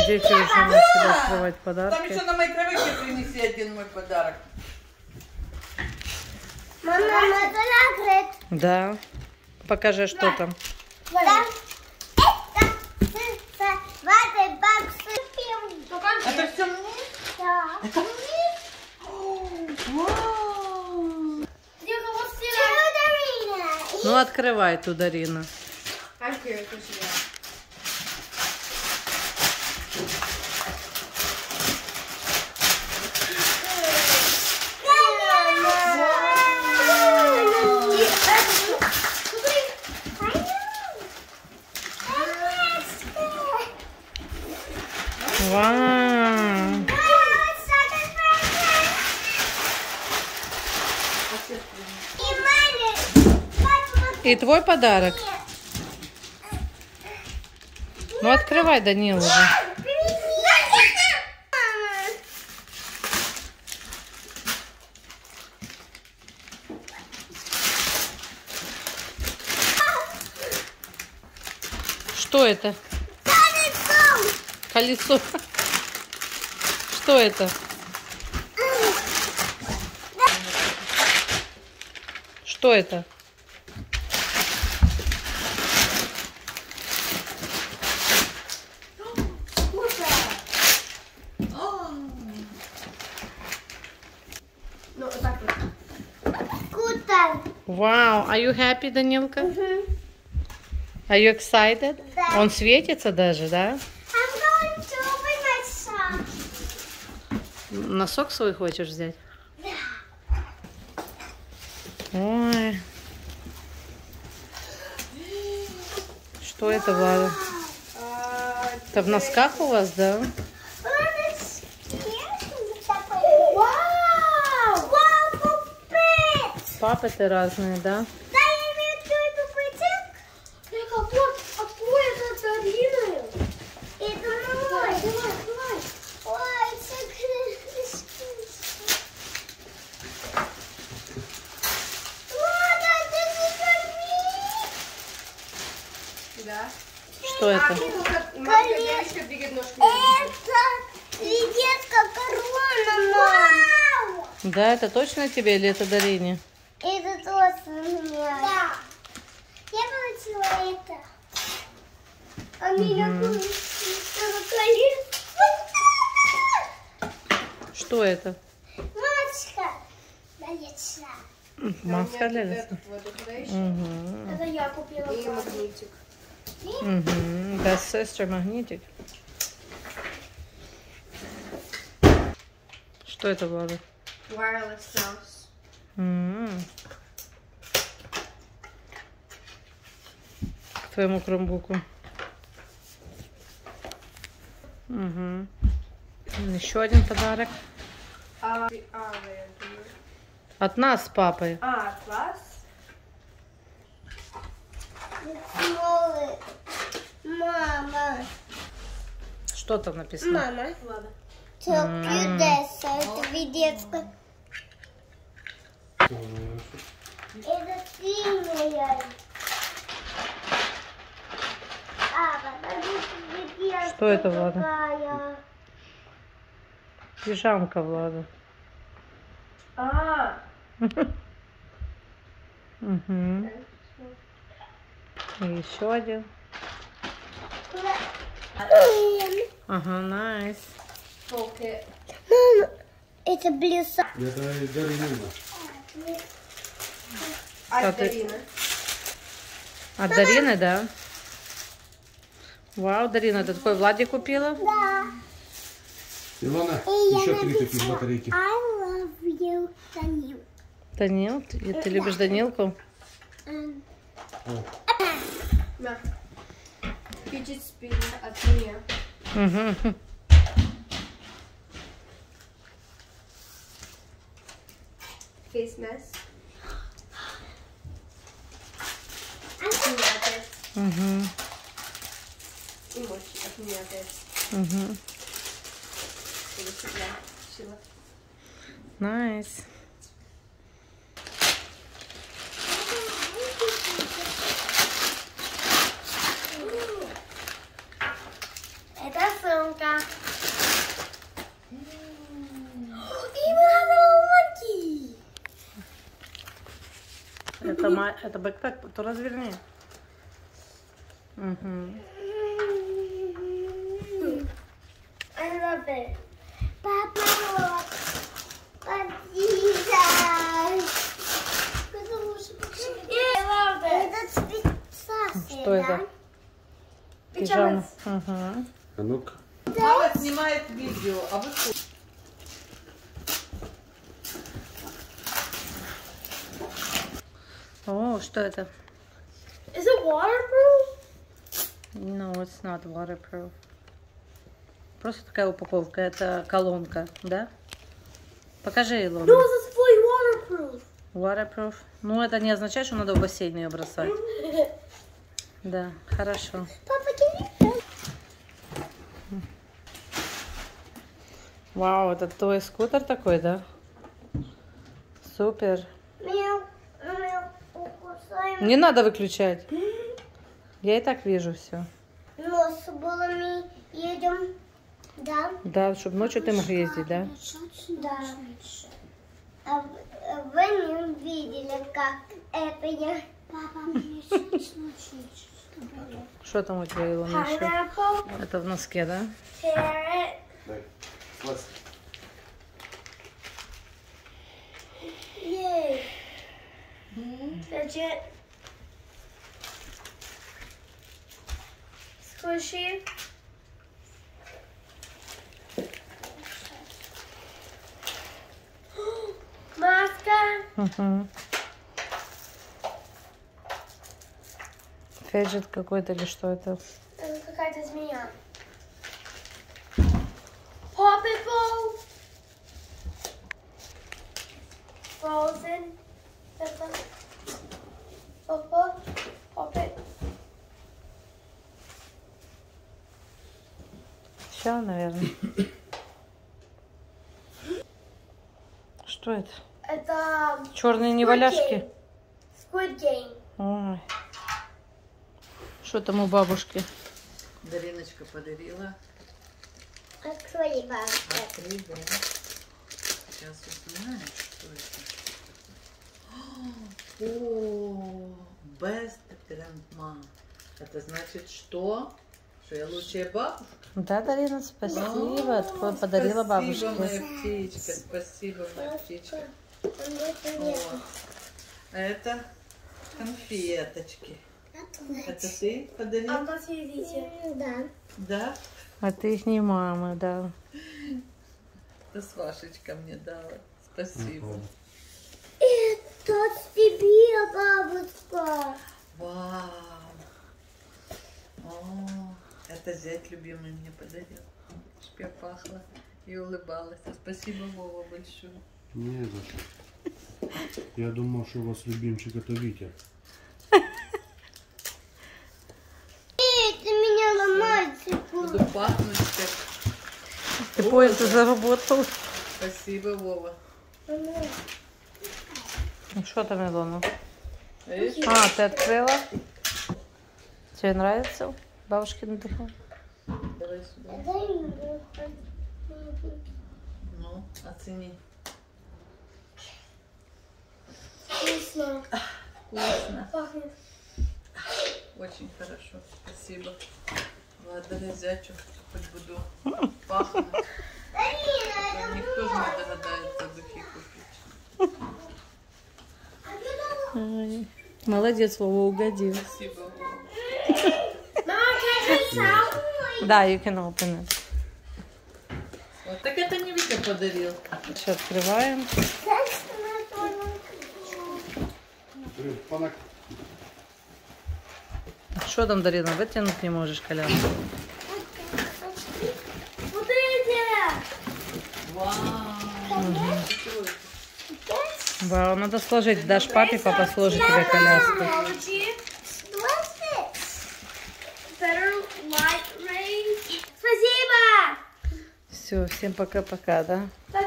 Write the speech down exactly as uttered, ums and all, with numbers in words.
Дети уже начали открывать подарки. Там еще на микроволновке принеси один мой подарок. Мама, это закрыт. Да. Покажи, что там. Там это ватой бабсы. Это все мне? Да. Это мне? Вау! Чудо-Рина. Ну, открывай ту, Дарина. Вау. И твой подарок. Ну, открывай, Данил, уже. Что это? Колесо. Что это? Что это? Ну, вот так вот. Скутер. Вау, are you happy, Данилка? Угу. Are you excited? Да. Он светится даже, да? I'm going to open my sock. Носок свой хочешь взять? Да. Ой. Что это, Влада? Это в носках у вас, да? Вау! Вау, пупец! Папы-то разные, да? Да, я имею в виду пупец. Только вот, а какой это Дарина? Это мой. Давай, давай, давай. Ой, это Влада, ты не Да. Что это? Девочка двигает ножками. Это ветка корона, мам. Да, это точно тебе или это Дарине? Это тоже у меня. Да. Я получила это. А меня получила колесо. Что это? Мачка. Налица. Маска для лица. Этот вот туда еще. Угу. Это я купила. И магнитик. Угу. Best sister магнитик. Что это, Влада? Wireless mouse. М. К твоему кромбуку. Угу. Еще один подарок. А, а, я думаю. От нас с папой. А, от вас? Мама. Что там написано? Мама. Ладно. Чудеса. Это видетка. Это синяя. А, подожди, Что это, Влада? какая? Пижамка, Влада. А, Угу. И еще один. Ага, найс. полки. Мама, это блюса. Это Дарина. А От ты- Дарины. От Дарины, да? Вау, Дарина, ты такой Владе купила? Да. Илона, И я еще три написала, таких батарейки. I love you, Данил. Данил, ты, ты любишь Данилку? М, На. Фидget спиннер от меня. Угу. Face mask. а От меня опять. Угу. И мощи от меня опять. Угу. Или сюда. Сюда. Найс. Это сумка. меня. И надо ломать. Это, ма... это бэкпэк, то разверни. Угу. I love it. Папа, подъезжай. I love it. Это спецация, Что это? Пижама. Угу. А ну-ка. Мама снимает видео, а вы что? О, что это? Is it waterproof? No, it's not waterproof. Просто такая упаковка. Это колонка, да? Покажи, Илона. No, this is fully waterproof. Waterproof. Ну, это не означает, что надо в бассейн ее бросать. Да, хорошо. Папа, can you... Вау, это твой скутер такой, да? Супер. Мяу, мяу, укусаем. Не надо выключать. Я и так вижу все. Но с булами едем, да? Да, чтобы ночью ты мог ездить, да? Да. А в- вы не видели, как это я... Папа, мне Что там у тебя, Илона, еще? Pineapple, Это в носке, да? carrot, Дай. Класс. yay. Fidget. Squishy. Маска. Угу. Феджет какой-то или что это? Это какая-то змея. Paw Patrol. Frozen. Это. Папа. Paw Все, наверное. Что это? Это Черные неваляшки? Squid Game. Ой. Что там у бабушки? Дариночка подарила. Открой, бабушка. Открой, да. Сейчас узнаем, что это. О, best grandma. Это значит что? Что я лучшая бабушка? Да, Дарина, спасибо. О, Такое подарила Спасибо, бабушке. моя птичка. Спасибо, моя птичка. Это О, нет. а это конфеточки. Это ты А подарил? у нас видите? Да. Да? А ты их не мама, да. Это Свашечка мне дала. Спасибо. Это тебе, бабушка. Вау. О, это зять любимый мне подарил. Чтоб я пахла и улыбалась. Спасибо, Вова, большое. Не за что. Я думал, что у вас любимчик это Витя. Это меня ломает. Буду пахнуть как. Ты поезд заработал. Спасибо, Вова. Ну, что там, Илона? Видишь? А, ты открыла? Тебе нравится бабушкин дыхание? Давай сюда. Ну, оцени. Вкусно. Вкусно. Пахнет. Очень хорошо. Спасибо. Ладно, зятю хоть буду пахнуть. А никто же не догадается духи купить. Ой, молодец, Вова, угодил. Спасибо, Вова. Mama, can I take out? Да, you can open it. Вот так это не Витя подарил. Все, открываем. Панак. Что там, Дарина, вытянуть не можешь коляску? Смотрите! Вау. Вау, надо сложить. Дашь папе, папа сложит тебе коляску. Better light range. Спасибо! Все, всем пока-пока, да? Спасибо!